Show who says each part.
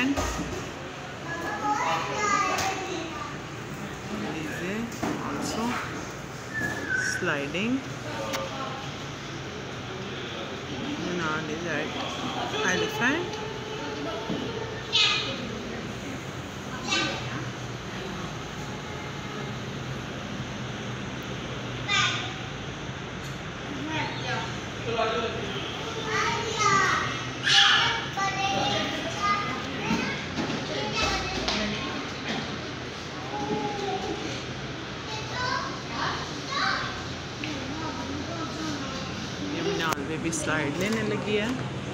Speaker 1: elephant. Also sliding. Now is at elephant. ये मिनाल baby slide लेने लगी है।